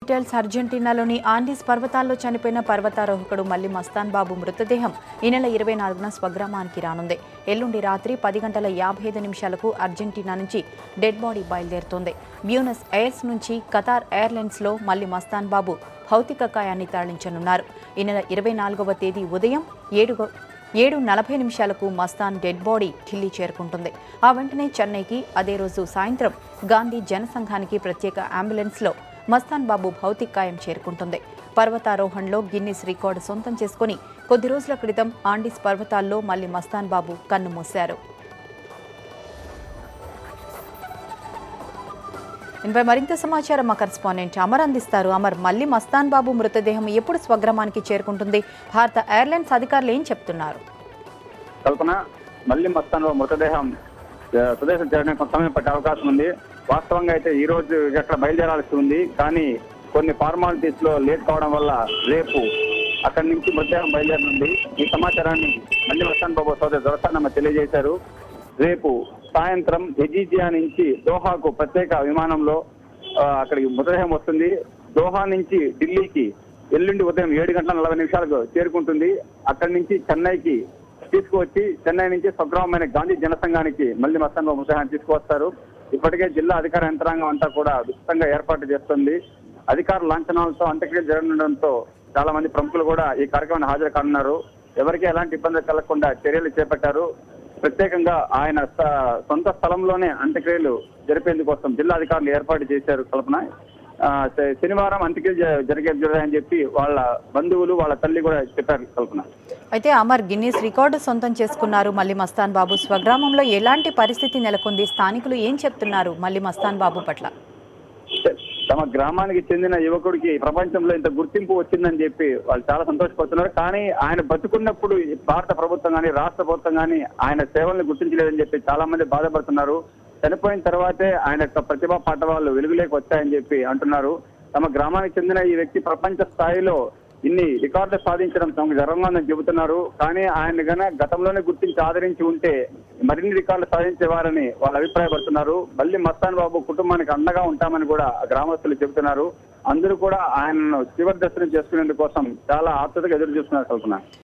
Details అర్జెంటీనాలోని Andes పర్వతాల్లో చనిపోయిన పర్వతారోహకుడు మల్లి మస్తాన్ బాబు మృతదేహం ఈ నెల 24న స్వగ్రామానికి రానుంది. ఎల్లుండి రాత్రి 10:55 అర్జెంటీనా నుంచి డెడ్ బాడీ బయలుదేరుతోంది. బ్యూనస్ ఎయిర్స్ నుంచి ఖతార్ ఎయిర్లైన్స్లో మల్లి మస్తాన్ బాబు భౌతిక కాయాన్ని తరలించనున్నారు. ఈ నెల 24వ తేదీ ఉదయం 7:40 మస్తాన్ డెడ్ బాడీ ఢిల్లీ చేరుకుంటుంది. ఆ వెంటనే చెన్నైకి, అదే రోజు సాయంత్రం గాంధీ జనసంఘానికి ప్రత్యేక అంబులెన్స్లో మస్తాన్ బాబు భౌతిక కాయం చేరుకుంటుంది. పర్వతారోహణలో గిన్నిస్ రికార్డు సొంతం చేసుకుని కొద్ది రోజుల క్రితం ఆండీస్ పర్వతాల్లో మల్లి మస్తాన్ బాబు కన్నుమూశారు. దీనిపై మరింత సమాచారం మా కరెస్పాండెంట్ అమర్ అందిస్తారు. అమర్, మల్లి మస్తాన్ బాబు మృతదేహం ఎప్పుడు స్వగ్రామానికి చేరుకుంటుంది? భారత ఎయిర్లైన్స్ అధికారులు ఏం చెప్తున్నారు? కల్పన, మల్లి మస్తాన్ బాబు మృతదేహం స్వదేశం చేరడానికి కొంత సమయం పట్టే అవకాశం ఉంది. వాస్తవంగా అయితే ఈ రోజు అక్కడ బయలుదేరాల్సి ఉంది, కానీ కొన్ని ఫార్మాలిటీస్ లో లేట్ కావడం వల్ల రేపు అక్కడి నుంచి మృతదేహం బయలుదేరనుంది. ఈ సమాచారాన్ని మల్లి మస్తాన్ బాబు సోదరు దొరసానమ్మ తెలియజేశారు. రేపు సాయంత్రం ఎజీజియా నుంచి దోహాకు ప్రత్యేక విమానంలో అక్కడికి మృతదేహం వస్తుంది. దోహా నుంచి ఢిల్లీకి ఎల్లుండి ఉదయం 7:40 చేరుకుంటుంది. అక్కడి నుంచి చెన్నైకి తీసుకువచ్చి చెన్నై నుంచి స్వగ్రామమైన గాంధీ జనసంఘానికి మల్లి మస్తాన్ బాబు మృతదేహాన్ని తీసుకువస్తారు. ఇప్పటికే జిల్లా అధికార యంత్రాంగం అంతా కూడా విస్తృతంగా ఏర్పాటు చేస్తుంది. అధికార లాంఛనాలతో అంత్యక్రియలు జరగడంతో చాలా మంది ప్రముఖులు కూడా ఈ కార్యక్రమాన్ని హాజరు కానున్నారు. ఎవరికీ ఎలాంటి ఇబ్బందులు కలగకుండా చర్యలు చేపట్టారు. ప్రత్యేకంగా ఆయన సొంత స్థలంలోనే అంత్యక్రియలు జరిపేందుకోసం జిల్లా అధికారులు ఏర్పాటు చేశారు. కల్పన, శనివారం అంత్యక్రియలు జరిగాయని చెప్పి వాళ్ళ బంధువులు, వాళ్ళ తల్లి కూడా చెప్పారు. కల్పన, అయితే అమర్, గిన్నిస్ రికార్డు సొంతం చేసుకున్నారు మల్లి మస్తాన్ బాబు. స్వగ్రామంలో ఎలాంటి పరిస్థితి నెలకొంది? స్థానికులు ఏం చెప్తున్నారు మల్లి మస్తాన్ బాబు పట్ల? తమ గ్రామానికి చెందిన యువకుడికి ప్రపంచంలో ఇంత గుర్తింపు వచ్చిందని చెప్పి వాళ్ళు చాలా సంతోషపడుతున్నారు. కానీ ఆయన బతుకున్నప్పుడు భారత ప్రభుత్వం కానీ రాష్ట్ర ప్రభుత్వం కానీ ఆయన సేవల్ని గుర్తించలేదని చెప్పి చాలా మంది బాధపడుతున్నారు. చనిపోయిన తర్వాతే ఆయన యొక్క ప్రతిభా పాఠవాళ్ళు వెలుగులోకి వచ్చాయని చెప్పి అంటున్నారు. తమ గ్రామానికి చెందిన ఈ వ్యక్తి ప్రపంచ స్థాయిలో ఇన్ని రికార్డులు సాధించడం తమకు గర్వంగా ఉందని చెబుతున్నారు. కానీ ఆయన గన గతంలోనే గుర్తించి ఆదరించి ఉంటే మరిన్ని రికార్డులు సాధించేవారని వాళ్ళు అభిప్రాయపడుతున్నారు. మల్లి మస్తాన్ బాబు కుటుంబానికి అండగా ఉంటామని కూడా గ్రామస్తులు చెబుతున్నారు. అందరూ కూడా ఆయనను చివరి దర్శనం చేసుకునేందుకోసం చాలా ఆతృతగా ఎదురు చూస్తున్నారు. కల్పన.